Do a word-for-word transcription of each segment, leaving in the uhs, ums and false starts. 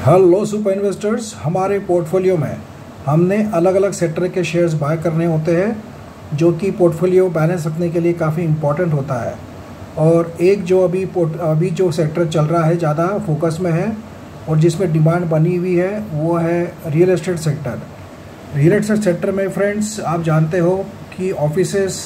Hello super investors, हमारे portfolio में हमने अलग अलग सेक्टर के शेयर्स बाय करने होते हैं जो कि पोर्टफोलियो बैलेंस रखने के लिए काफ़ी इम्पोर्टेंट होता है। और एक जो अभी पोर्ट अभी जो सेक्टर चल रहा है ज़्यादा फोकस में है और जिसमें डिमांड बनी हुई है वो है real estate sector. Real estate sector में फ्रेंड्स आप जानते हो कि ऑफिसेस,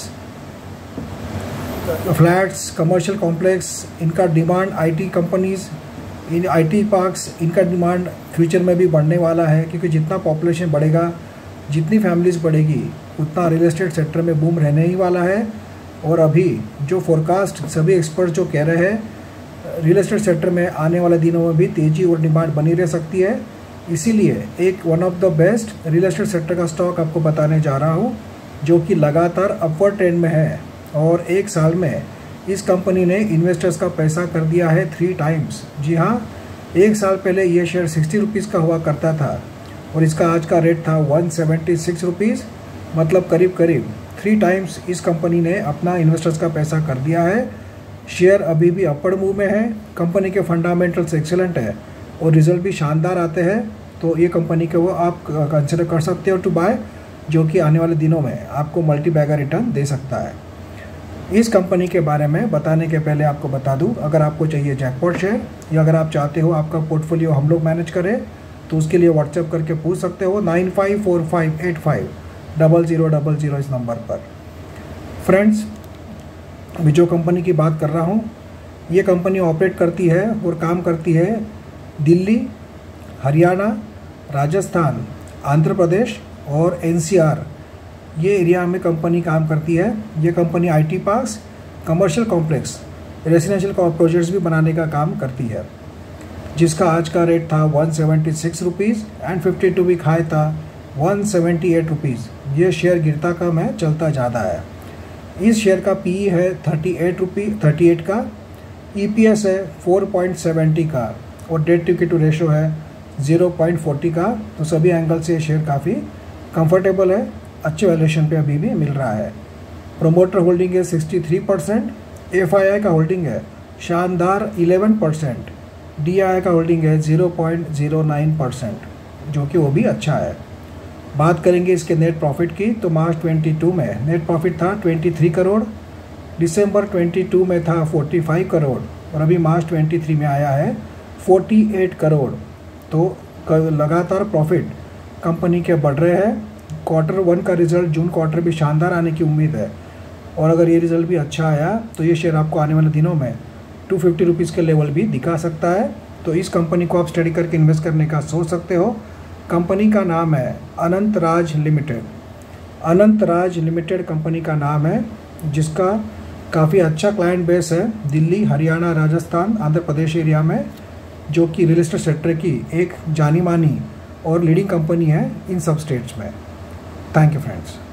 फ्लैट्स, कमर्शियल कॉम्प्लेक्स, इनका डिमांड आईटी कंपनीज़, इन आईटी पार्क्स, इनका डिमांड फ्यूचर में भी बढ़ने वाला है क्योंकि जितना पॉपुलेशन बढ़ेगा, जितनी फैमिलीज़ बढ़ेगी, उतना रियल एस्टेट सेक्टर में बूम रहने ही वाला है। और अभी जो फोरकास्ट सभी एक्सपर्ट जो कह रहे हैं रियल एस्टेट सेक्टर में आने वाले दिनों में भी तेज़ी और डिमांड बनी रह सकती है। इसीलिए एक one of the best real estate sector का स्टॉक आपको बताने जा रहा हूँ जो कि लगातार अपवर्ड ट्रेंड में है और एक साल में इस कंपनी ने इन्वेस्टर्स का पैसा कर दिया है थ्री टाइम्स। जी हाँ, एक साल पहले ये शेयर सिक्सटी रुपीज़ का हुआ करता था और इसका आज का रेट था वन सेवेंटी सिक्स रुपीज़, मतलब करीब करीब थ्री टाइम्स इस कंपनी ने अपना इन्वेस्टर्स का पैसा कर दिया है। शेयर अभी भी अपवर्ड मूव में है, कंपनी के फंडामेंटल्स एक्सेलेंट है और रिजल्ट भी शानदार आते हैं। तो ये कंपनी के वो आप कंसिडर कर सकते हो टू बाय, जो कि आने वाले दिनों में आपको मल्टी बैगर रिटर्न दे सकता है। इस कंपनी के बारे में बताने के पहले आपको बता दूं, अगर आपको चाहिए जैकपॉट शेयर या अगर आप चाहते हो आपका पोर्टफोलियो हम लोग मैनेज करें तो उसके लिए व्हाट्सएप करके पूछ सकते हो nine five four five eight five double zero double zero इस नंबर पर। फ्रेंड्स, अभी जो कंपनी की बात कर रहा हूँ ये कंपनी ऑपरेट करती है और काम करती है दिल्ली, हरियाणा, राजस्थान, आंध्र प्रदेश और एनसीआर, ये एरिया में कंपनी काम करती है। ये company IT parks, commercial complex, residential projects भी बनाने का काम करती है, जिसका आज का रेट था one seventy six rupees and fifty two week high था वन सेवेंटी एट रुपीज़। ये शेयर गिरता कम है, चलता ज़्यादा है। इस शेयर का पीई है thirty eight rupee thirty eight का, ईपीएस है फोर पॉइंट सेवेंटी का और डेट टू इक्विटी रेशो है ज़ीरो पॉइंट फोर्टी का। तो सभी एंगल से ये शेयर काफ़ी कंफर्टेबल है, अच्छे वैल्यूएशन पे अभी भी मिल रहा है। प्रोमोटर होल्डिंग है सिक्सटी थ्री परसेंट, एफआईआई का होल्डिंग है शानदार इलेवन परसेंट, डीआई का होल्डिंग है zero point zero nine percent, जो कि वो भी अच्छा है। बात करेंगे इसके नेट प्रॉफिट की तो मार्च ट्वेंटी टू में नेट प्रॉफिट था ट्वेंटी थ्री करोड़, दिसंबर ट्वेंटी टू में था फोर्टी फाइव करोड़ और अभी मार्च ट्वेंटी थ्री में आया है फोर्टी एट करोड़। तो लगातार प्रॉफिट कंपनी के बढ़ रहे हैं। क्वार्टर वन का रिजल्ट जून क्वार्टर भी शानदार आने की उम्मीद है और अगर ये रिजल्ट भी अच्छा आया तो ये शेयर आपको आने वाले दिनों में टू फिफ्टी रुपीज़ के लेवल भी दिखा सकता है। तो इस कंपनी को आप स्टडी करके इन्वेस्ट करने का सोच सकते हो। कंपनी का नाम है Anant Raj limited. Anant Raj limited company का नाम है, जिसका काफ़ी अच्छा क्लाइंट बेस है दिल्ली, हरियाणा, राजस्थान, आंध्र प्रदेश एरिया में, जो कि रियल एस्टेट सेक्टर की एक जानी मानी और लीडिंग कंपनी है इन सब स्टेट्स में। Thank you, friends.